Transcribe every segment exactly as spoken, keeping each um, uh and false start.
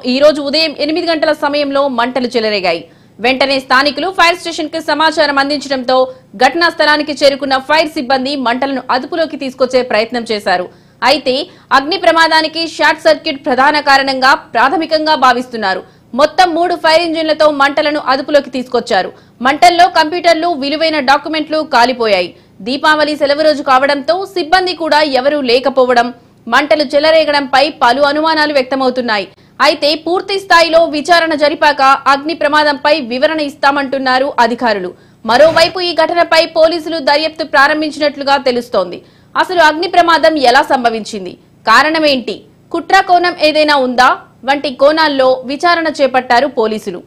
ఈ రోజు ఉదయం ఎనిమిది గంటల సమయంలో మంటలు చెలరేగాయి. వెంటనే స్థానికులు ఫైర్ స్టేషన్ కి సమాచారం అందించడంతో ఘటనా స్థలానికి చేరుకున్న ఫైర్ సిబ్బంది మంటలను అదుపులోకి తీసుకొచ్చే ప్రయత్నం చేశారు. అయితే అగ్ని ప్రమాదానికి షార్ట్ సర్క్యూట్ ప్రధాన కారణంగా ప్రాథమికంగా భావిస్తున్నారు. మొత్తం మూడు ఫైర్ ఇంజిన్లతో మంటలను అదుపులోకి తీసుకొచ్చారు. మంటల్లో కంప్యూటర్లు, విలువైన డాక్యుమెంట్లు కాలిపోయాయి. దీపావళి సెలవు రోజు కావడంతో సిబ్బంది కూడా ఎవరూ లేకపోవడం, మంటలు చెలరేగడంపై పలు అనుమానాలు వ్యక్తమవుతున్నాయి. అయితే పూర్తి స్థాయిలో విచారణ జరిపాక అగ్ని ప్రమాదంపై వివరణ ఇస్తామంటున్నారు అధికారులు. మరోవైపు ఈ ఘటనపై పోలీసులు దర్యాప్తు ప్రారంభించినట్లుగా తెలుస్తోంది. అసలు అగ్ని ప్రమాదం ఎలా సంభవించింది, కారణమేంటి, కుట్ర కోణం ఏదైనా ఉందా వంటి కోణాల్లో విచారణ చేపట్టారు పోలీసులు.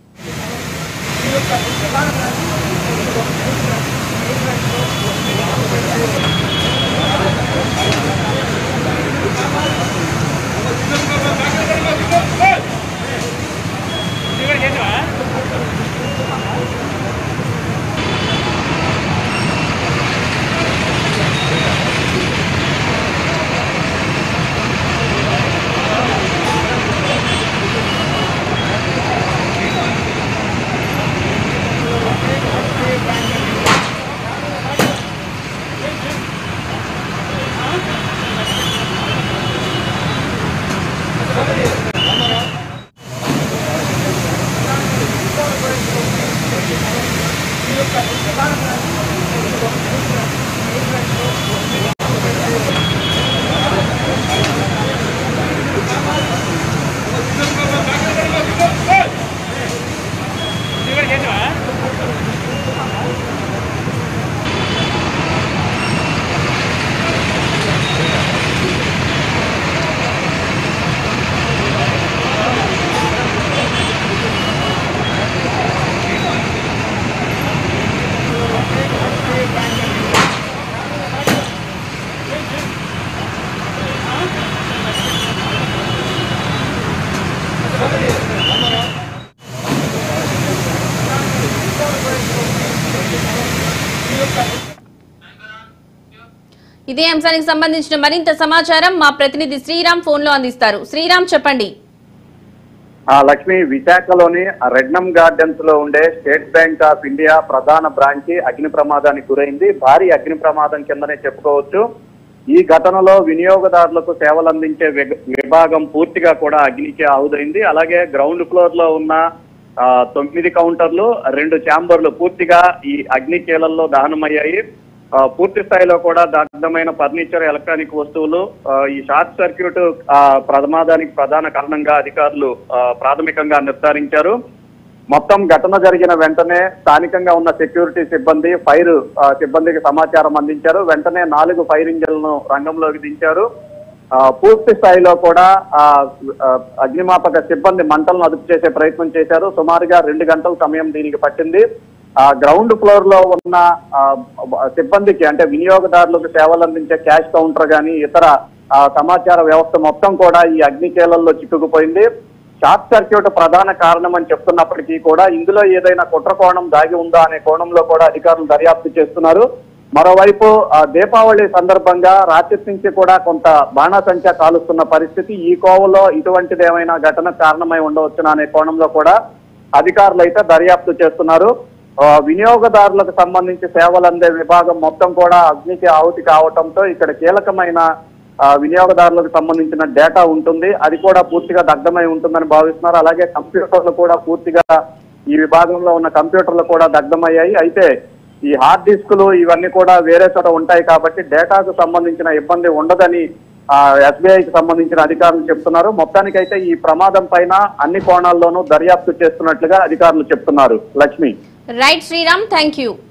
ఇదే అంశానికి సంబంధించిన మరింత సమాచారం మా ప్రతినిధి శ్రీరామ్ ఫోన్ లో అందిస్తారు. శ్రీరామ్, చెప్పండి. లక్ష్మి, విశాఖలోని రెడ్నం గార్డెన్స్ లో ఉండే స్టేట్ బ్యాంక్ ఆఫ్ ఇండియా ప్రధాన బ్రాంచ్ అగ్ని ప్రమాదానికి గురైంది. భారీ అగ్ని ప్రమాదం కిందనే చెప్పుకోవచ్చు. ఈ ఘటనలో వినియోగదారులకు సేవలు అందించే విభాగం పూర్తిగా కూడా అగ్నికి ఆహుదైంది. అలాగే గ్రౌండ్ ఫ్లోర్ లో ఉన్న తొమ్మిది కౌంటర్లు, రెండు ఛాంబర్లు పూర్తిగా ఈ అగ్ని కీలల్లో దహనమయ్యాయి. పూర్తి స్థాయిలో కూడా దగ్ధమైన ఫర్నిచర్, ఎలక్ట్రానిక్ వస్తువులు. ఈ షార్ట్ సర్క్యూట్ ప్రమాదానికి ప్రధాన కారణంగా అధికారులు ప్రాథమికంగా నిర్ధారించారు. మొత్తం ఘటన జరిగిన వెంటనే స్థానికంగా ఉన్న సెక్యూరిటీ సిబ్బంది ఫైర్ సిబ్బందికి సమాచారం అందించారు. వెంటనే నాలుగు ఫైర్ ఇంజిన్లను రంగంలోకి దించారు. పూర్తి స్థాయిలో కూడా అగ్నిమాపక సిబ్బంది మంటలను అదుపు చేసే ప్రయత్నం చేశారు. సుమారుగా రెండు గంటల సమయం దీనికి పట్టింది. ఆ గ్రౌండ్ ఫ్లోర్ లో ఉన్న సిబ్బందికి, అంటే వినియోగదారులకు సేవలు అందించే క్యాష్ కౌంటర్ గానీ ఇతర సమాచార వ్యవస్థ మొత్తం కూడా ఈ అగ్ని కేలల్లో చిక్కుకుపోయింది. షార్ట్ సర్క్యూట్ ప్రధాన కారణం అని చెప్తున్నప్పటికీ కూడా ఇందులో ఏదైనా కుట్ర కోణం దాగి ఉందా అనే కోణంలో కూడా అధికారులు దర్యాప్తు చేస్తున్నారు. మరోవైపు దీపావళి సందర్భంగా రాత్రి నుంచి కూడా కొంత బాణాసంచా కాలుస్తున్న పరిస్థితి. ఈ కోవలో ఇటువంటిది ఏమైనా ఘటన కారణమై ఉండవచ్చునా అనే కోణంలో కూడా అధికారులు అయితే దర్యాప్తు చేస్తున్నారు. వినియోగదారులకు సంబంధించి సేవలు అందే విభాగం మొత్తం కూడా అగ్నికి ఆహుతి కావడంతో ఇక్కడ కీలకమైన వినియోగదారులకు సంబంధించిన డేటా ఉంటుంది. అది కూడా పూర్తిగా దగ్ధమై ఉంటుందని భావిస్తున్నారు. అలాగే కంప్యూటర్లు కూడా పూర్తిగా ఈ విభాగంలో ఉన్న కంప్యూటర్లు కూడా దగ్ధమయ్యాయి. అయితే ఈ హార్డ్ డిస్కులు ఇవన్నీ కూడా వేరే చోట ఉంటాయి కాబట్టి డేటాకు సంబంధించిన ఇబ్బంది ఉండదని ఎస్బీఐకి సంబంధించిన అధికారులు చెప్తున్నారు. మొత్తానికైతే ఈ ప్రమాదం పైన అన్ని కోణాల్లోనూ దర్యాప్తు చేస్తున్నట్లుగా అధికారులు చెప్తున్నారు. Lakshmi. Right Sriram, thank you.